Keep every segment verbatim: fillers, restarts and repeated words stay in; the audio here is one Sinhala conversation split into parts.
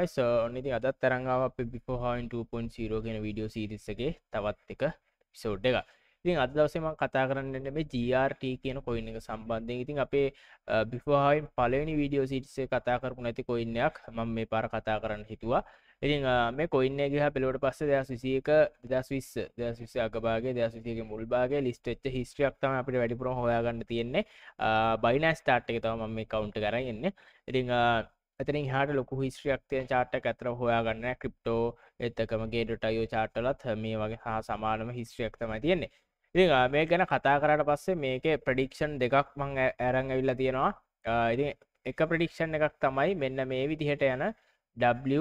guys, uh, ඉතින් අදත් තරංග ආව අපේ before having two point zero කියන වීඩියෝ සීරීස් එකේ තවත් එක එපිසෝඩ් එකක්. ඉතින් අද දවසේ මම කතා කරන්න යන්නේ මේ G R T කියන coin එක සම්බන්ධයෙන්. ඉතින් අපේ before having පළවෙනි වීඩියෝ සීරීස් එක කතා කරපු නැති coin එකක් මම මේ පාර කතා කරන්න හිතුවා. ඉතින් මේ coin එක ගියා බැලුවට පස්සේ දෙදාස් විසිඑක දෙදාස් විස්ස දෙදාස් විස්ස අගභාගයේ දෙදාස් විසිඑක මුල් භාගයේ list වෙච්ච history එකක් තමයි අපිට වැඩිපුරම හොයාගන්න තියෙන්නේ. Binance chart එකේ තමයි මම මේ count එක අරන් ඉන්නේ. ඉතින් එතනින් එහාට ලොකු history එකක් තියෙන chart එකක් අතර හොයාගන්න නැහැ. crypto ඒත් එකම G R T chart වලත් මේ වගේ හා සමානම history එකක් තමයි තියෙන්නේ. ඉතින් මේක ගැන කතා කරාට පස්සේ මේකේ prediction දෙකක් මම අරන් ඇවිල්ලා තියෙනවා. ඉතින් එක prediction එකක් තමයි මෙන්න මේ විදිහට යන W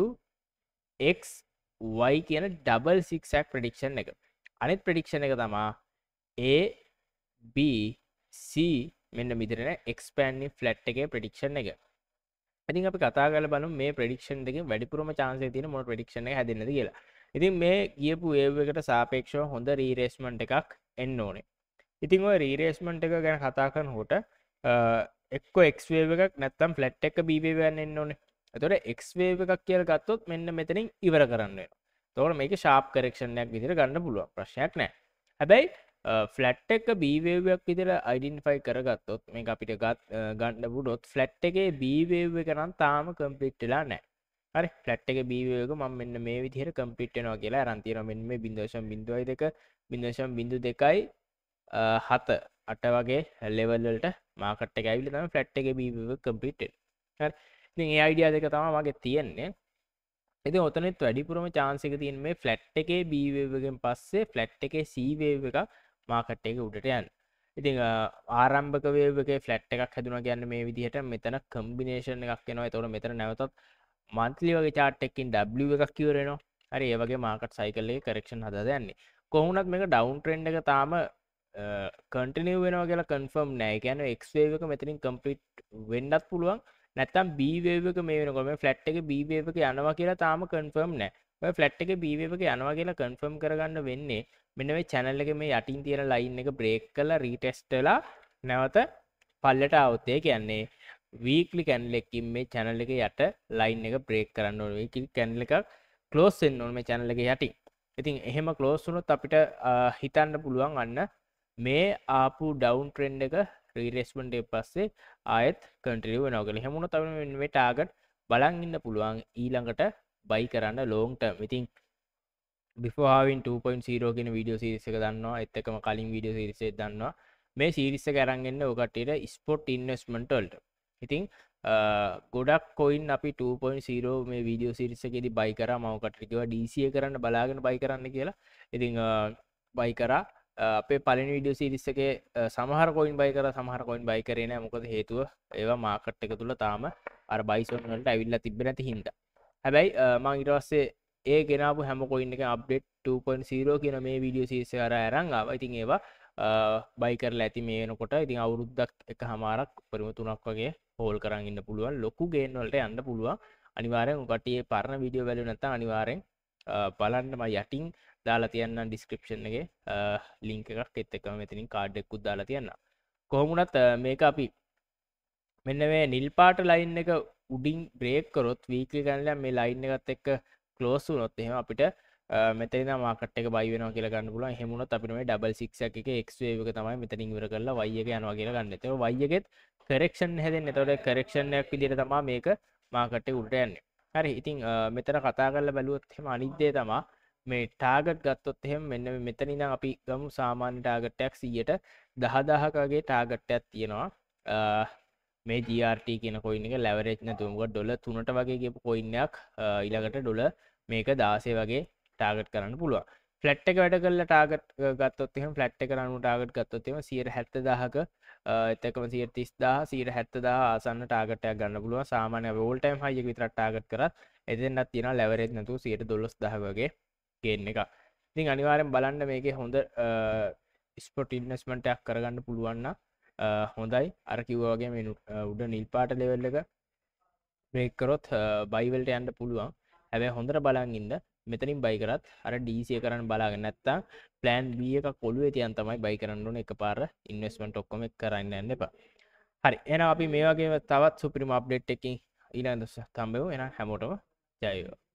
X Y කියන double zigzag prediction එක. අනිත් prediction එක තමයි A B C මෙන්න මෙතන expanding flat එකේ prediction එක. ඉතින් අපි කතා කරලා බලමු මේ prediction දෙකෙන් වැඩිපුරම chance එක තියෙන මොන prediction එක හැදෙන්නද කියලා. ඉතින් මේ ගියපු wave එකට සාපේක්ෂව හොඳ retracement එකක් එන්න ඕනේ. ඉතින් ඔය retracement එක ගැන කතා කරනකොට එක්ක X wave එකක් නැත්නම් flat එක B wave එකක් එන්න ඕනේ. එතකොට X wave එකක් කියලා ගත්තොත් මෙන්න මෙතනින් ඉවර කරන්න වෙනවා. එතකොට මේක sharp correction එකක් විදිහට ගන්න පුළුවන්. ප්‍රශ්නයක් නැහැ. හැබැයි ෆ්ලට් එක B wave එකක් විදිහට identify කරගත්තොත් මේක අපිට ගන්න පුළුවන් ෆ්ලට් එකේ B wave එක නම් තාම complete වෙලා නැහැ. හරි ෆ්ලට් එකේ B wave එක මම මෙන්න මේ විදිහට complete වෙනවා කියලා අරන් තියෙනවා. මෙන්න මේ zero point zero two zero point zero two හත අට වගේ level වලට market එක ඇවිල්ලා තමයි ෆ්ලට් එකේ B wave එක complete වෙන්නේ. හරි ඉතින් මේ idea දෙක තමයි මගේ තියෙන්නේ. ඉතින් ඔතනෙත් වැඩිපුරම chance එක තියෙන මේ ෆ්ලට් එකේ B wave එකෙන් පස්සේ ෆ්ලට් එකේ C wave එක මාකට් එක උඩට යන්න. ඉතින් ආරම්භක වේව් එකේ ෆ්ලැට් එකක් හැදුණා කියන්නේ මේ විදිහට මෙතන කම්බිනේෂන් එකක් එනවා. ඒතකොට මෙතන නැවතත් monthly වගේ chart එකකින් W එකක් ඉවර වෙනවා. හරි ඒ වගේ මාකට් සයිකල් එකේ correction හදාද යන්නේ. කොහොමුණත් මේක down trend එක තාම continue වෙනවා කියලා confirm නෑ. ඒ කියන්නේ X wave එක මෙතනින් complete වෙන්නත් පුළුවන්. නැත්තම් B wave එක මේ වෙනකොට මේ ෆ්ලැට් එකේ B wave එක යනවා කියලා තාම confirm නෑ. ඔය ෆ්ලැට් එකේ B wave එක යනවා කියලා confirm කරගන්න වෙන්නේ මෙන්න මේ channel එකේ මේ යටින් තියෙන line එක break කරලා retest වෙලා නැවත පල්ලට આવොත් ඒ කියන්නේ weekly candle එකකින් මේ channel එකේ යට line එක break කරන්න ඕනේ. weekly candle එකක් close වෙන්න ඕනේ මේ channel එකේ යටින්. ඉතින් එහෙම close වුණොත් අපිට හිතන්න පුළුවන් අන්න මේ ආපු down trend එක retracement එක පස්සේ ආයෙත් continue වෙනවා කියලා. එහෙම වුණොත් අපිට මේ target බලන් ඉන්න පුළුවන් ඊළඟට buy කරන්න long term. ඉතින් before having two point zero කියන වීඩියෝ සීරීස් එක දන්නවා. ඒත් එක්කම කලින් වීඩියෝ සීරීස් එක දන්නවා. මේ සීරීස් එක අරන් එන්නේ ඔය කට්ටියට spot investment වලට. ඉතින් ගොඩක් coin අපි two point zero මේ වීඩියෝ සීරීස් එකේදී buy කරා. මම කට්ටියට කිව්වා D C A කරන්න බලාගෙන buy කරන්න කියලා. ඉතින් buy කරා. අපේ පළවෙනි වීඩියෝ සීරීස් එකේ සමහර coin buy කරා, සමහර coin buy කරේ නැහැ. මොකද හේතුව ඒවා market එක තුල තාම අර buy zone වලට ඇවිල්ලා තිබ්බේ නැති හින්දා. හැබැයි මම ඊට පස්සේ ඒ ගෙනාපු හැම coin එකම update two point zero කියන මේ වීඩියෝ සීරීස් එක අරන් ආවා. ඉතින් ඒවා buy කරලා ඇති මේ වෙනකොට. ඉතින් අවුරුද්දක් එකමාරක් පරිම තුනක් වගේ hold කරන් ඉන්න පුළුවන්. ලොකු gain වලට යන්න පුළුවන්. අනිවාර්යෙන් ඔය කට්ටිය පරණ වීඩියෝ බැලුවේ නැත්නම් අනිවාර්යෙන් බලන්න මම යටින් දාලා තියන්නම් description එකේ link එකක් ඒත් එක්කම මෙතනින් card එකකුත් දාලා තියන්නම්. කොහොම වුණත් මේක අපි මෙන්න මේ නිල් පාට line එක උඩින් break කරොත් weekly candle මේ line එකත් එක්ක close වුණොත් එහෙම අපිට මෙතන ඉඳන් market එක buy වෙනවා කියලා ගන්න පුළුවන්. එහෙම වුණොත් අපිට මේ double six එකේ X wave එක තමයි මෙතනින් ඉවර කරලා Y එක යනවා කියලා ගන්න. ඒක Y එකෙත් correction හැදෙන්නේ. ඒතකොට correction එකක් විදිහට තමයි මේක market එක උඩට යන්නේ. හරි. ඉතින් මෙතන කතා කරලා බැලුවොත් එහෙම අනිත් දේ තමයි මේ target ගත්තොත් එහෙම මෙන්න මෙතන ඉඳන් අපි ගමු සාමාන්‍ය target එකක් සියයට දහදාහක වගේ target එකක් තියෙනවා. මේ G R T කියන coin එක leverage නැතුව මොකද ඩොලර් තුනට වගේ ගියපු coin එකක් ඊළඟට ඩොලර් මේක දාසය වගේ target කරන්න පුළුවන්. flat එක වැඩ කරලා target ගත්තොත් එහෙම flat එක අනුව target ගත්තොත් එහෙම සියයට හැත්තදාහක ඒත් එක්කම සියයට තිස්දාහ සියයට හැත්තදාහ ආසන්න target එකක් ගන්න පුළුවන්. සාමාන්‍ය all time high එක විතරක් target කරත් එතෙන්වත් තියෙනවා leverage නැතුව සියයට දොළොස්දාහක වගේ gain එකක්. ඉතින් අනිවාර්යෙන් බලන්න මේකේ හොඳ spot investment එකක් කරගන්න පුළුවන් නම් හොඳයි. අර කිව්වා වගේ මේ උඩ නිල් පාට level එක break කරොත් buy වලට යන්න පුළුවන්. හැබැයි හොඳට බලන් ඉන්න. මෙතනින් buy කරත් අර D C A කරන්න බලාගෙන නැත්තම් plan B එකක් ඔළුවේ තියන් තමයි buy කරන්න ඕනේ. එකපාර investment ඔක්කොම එක කරන්න යන්න එපා. හරි. එහෙනම් අපි මේ වගේ තවත් සුපිරිම update එකකින් ඊළඟ දවසේ හම්බෙමු. එහෙනම් හැමෝටම ජය වේවා.